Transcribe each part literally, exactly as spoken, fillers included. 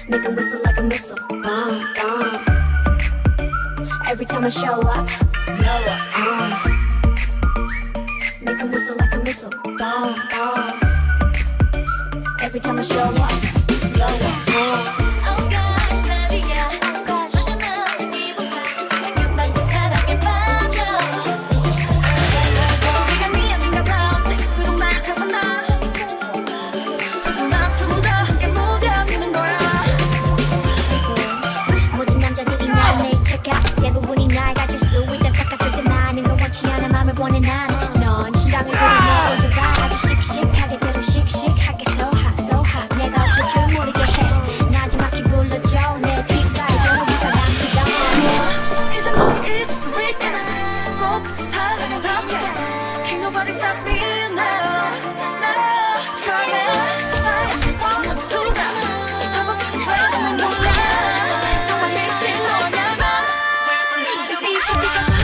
Make 'em whistle like a missile. Bomb, bomb. Every time I show up, blow up. Uh. Make 'em whistle like a missile. Bomb, bomb. Every time I show up, blow up. Uh. 원해 나는 넌 심장을 조리네 어디 봐 아주 씩씩하게 대로 씩씩하게 so hot so hot 내가 어쩔 줄 모르게 해 나지막히 불러줘 내 귓가에 저러니까 남기던 이제 너를 잊을 수 있게 꼭 같이 살아가는 게 Can't nobody stop me now now try it 모두 수다 한 번쯤 왜냐면 몰라 정말 미친 너냐 봐 이 빛이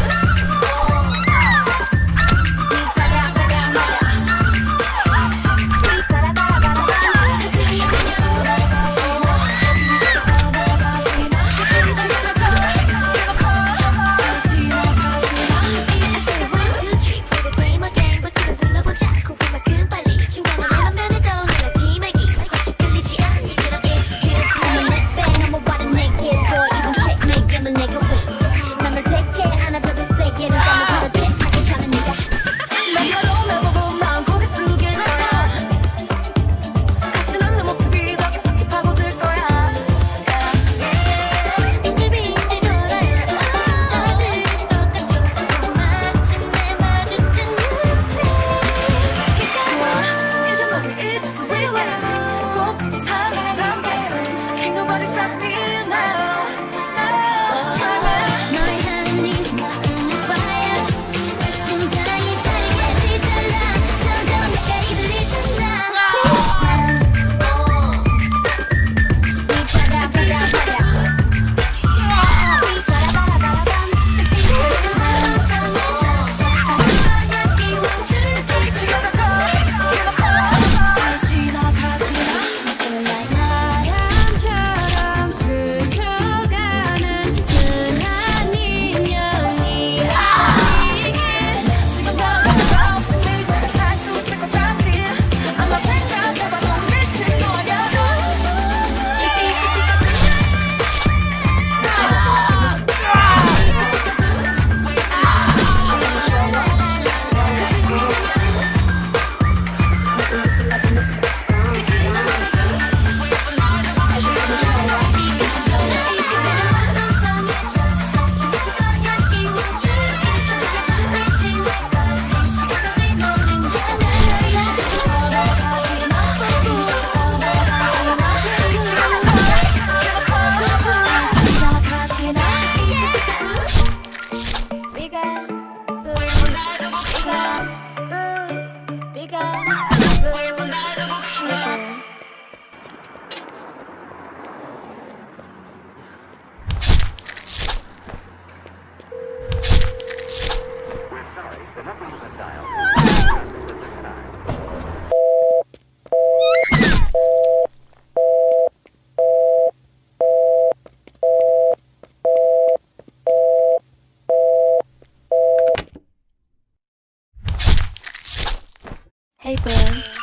Hey bud.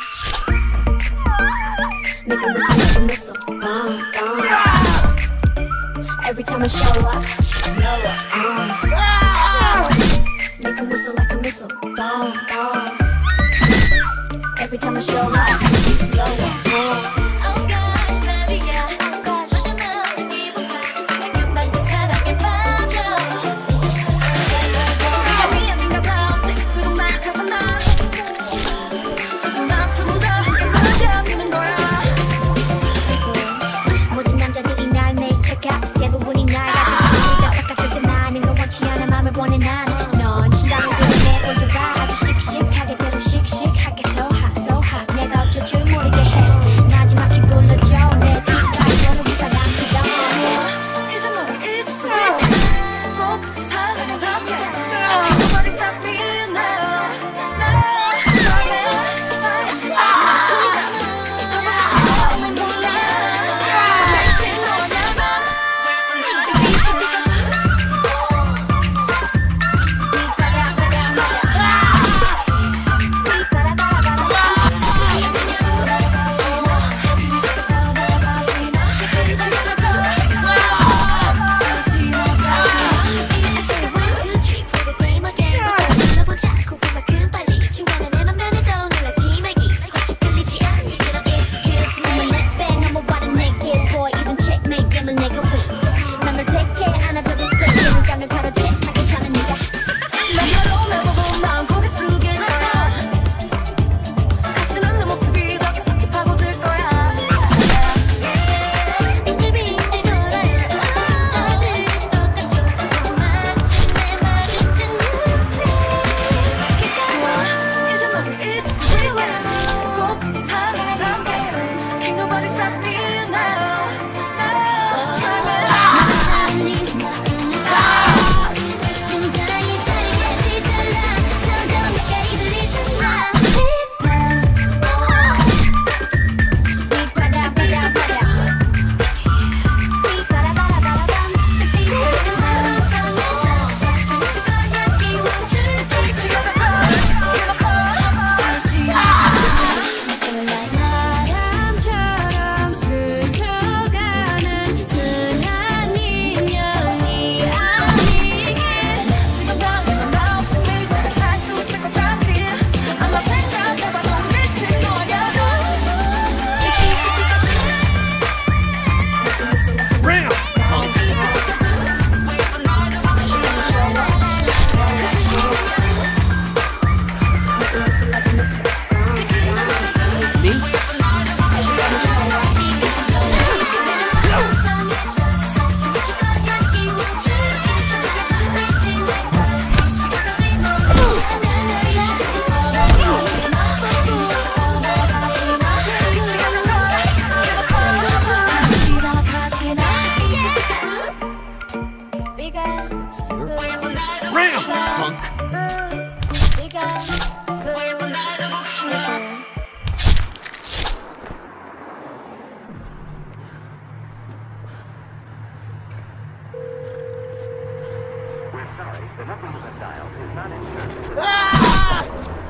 Make 'em whistle like a missile. Bomb, bomb. Every time I show up, blow up. Uh. Make 'em whistle like a missile. Bomb, bomb. Every time I show up, blow up. Uh. 대부분이 날 가질 수 있다 sorry, the number you have dialed is not in service.